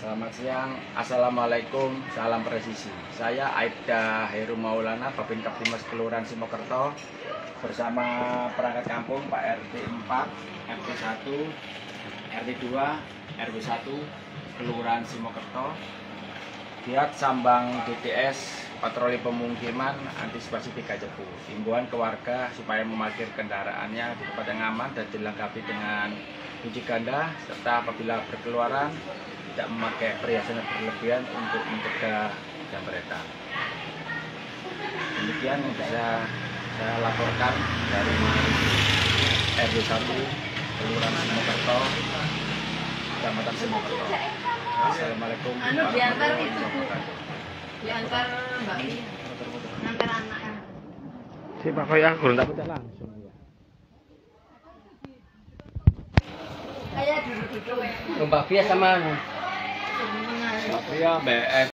Selamat siang, Assalamualaikum, salam presisi. Saya Aibda Heru Maulana, Babin Kaptimas Kelurahan Simokerto, bersama perangkat kampung Pak RT 4, RT 1, RT 2, RW 1, Kelurahan Simokerto. Giat Sambang DTS, patroli pemukiman, antisipasi 3 jepu. Himbauan ke warga supaya memarkir kendaraannya di tempat yang aman dan dilengkapi dengan kunci ganda, serta apabila berkeluaran tidak memakai perhiasan yang berlebihan untuk mencegah jambretan. Demikian yang bisa saya laporkan dari RW 1 Kelurahan Simokerto, Kecamatan Simokerto. Assalamualaikum warahmatullahi wabarakatuh. Diantar Mbak Wi, ngantar anaknya. Si Pak Koy aku tak baca langsung ya. Kayak duduk-duduk. Mbak Fia sama Sebenarnya. Mbak Fia BS